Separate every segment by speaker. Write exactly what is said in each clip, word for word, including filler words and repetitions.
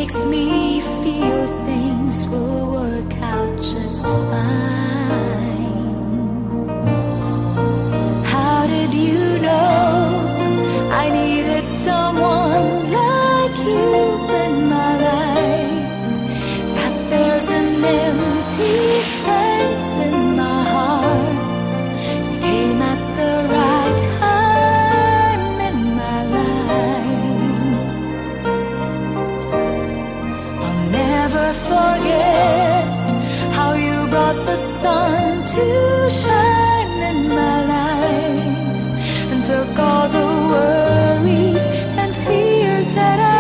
Speaker 1: makes me feel things will work out just fine. How did you know I needed someone like you in my life? That there's an empty space in my heart. You came at the right time in my life. I'll never forget how you brought the sun to shine in my life and took all the worries and fears that I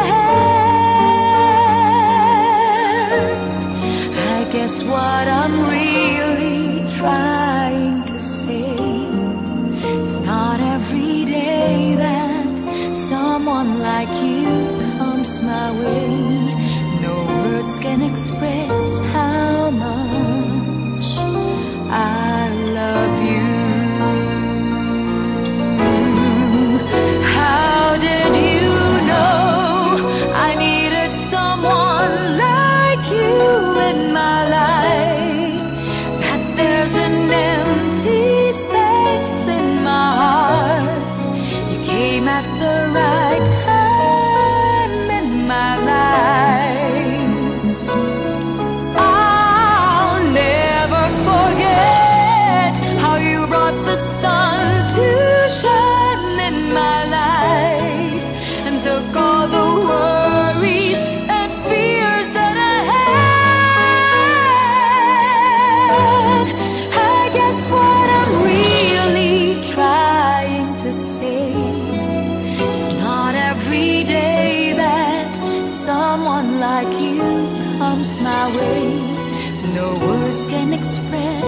Speaker 1: had. I guess what I'm really trying to say, it's not every day that someone like you comes my way. No words can express how much I love you. How did you know I needed someone like you in my life? That there's an empty space in my heart. You came at the right time in my life. I'll never forget how you brought the sun to shine in my life and took all the worries and fears that I had. I guess what I'm really trying to say, it's not every day that someone like you comes my way. No words can express